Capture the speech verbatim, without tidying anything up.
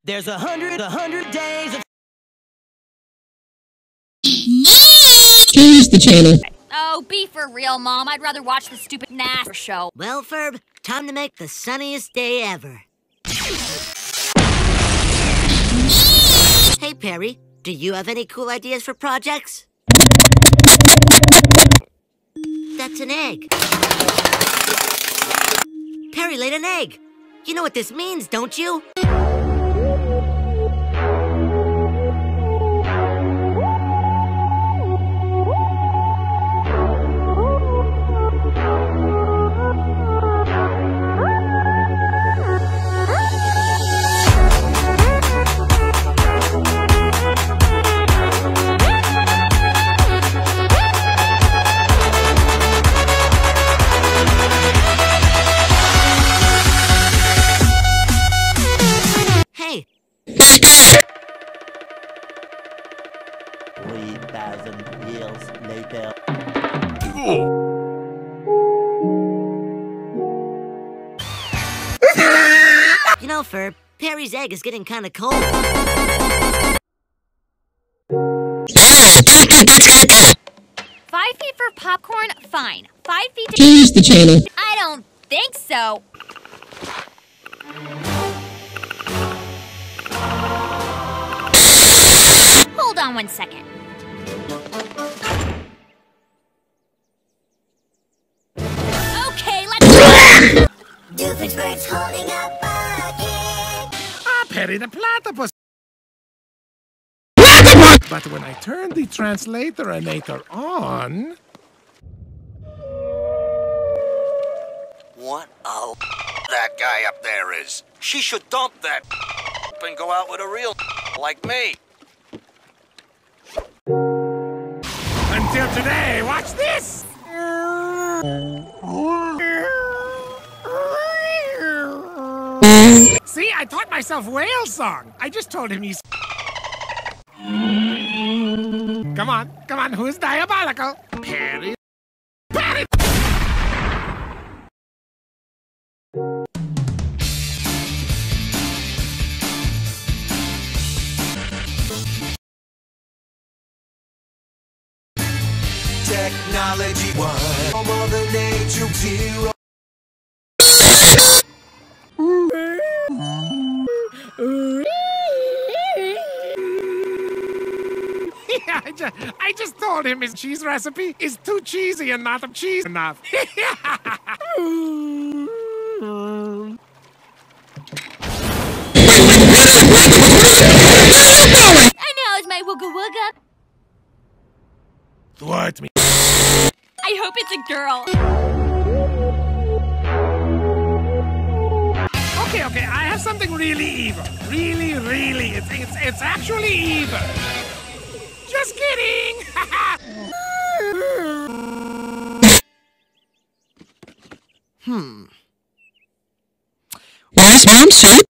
There's a hundred, a hundred days of... Change the channel. Oh, be for real, Mom. I'd rather watch the stupid NASCAR show. Well, Ferb, time to make the sunniest day ever. Hey, Perry, do you have any cool ideas for projects? That's an egg. Perry laid an egg. You know what this means, don't you? three thousand years later. You know, Ferb, Perry's egg is getting kind of cold. Five feet for popcorn? Fine. Five feet to... Change the channel. I don't think so. Hold on one second. Okay, let's go! Doofenshmirtz holding up pogging. Ah, Perry the platypus. But when I turn the translator-anator on... What oh that guy up there is. She should dump that and go out with a real like me. Until today, watch this! See, I taught myself whale song. I just told him he's... Come on, come on, who's diabolical? Perry. Perry! Technology one, Mother Nature zero. Yeah, I, just, I just told him his cheese recipe is too cheesy and not cheese enough. I know, it's my wooga wooga. Thwart me. I hope it's a girl. Okay, okay, I have something really evil. Really, really, it's, it's, it's actually evil. Just kidding! Hmm. Where's Mom, sir?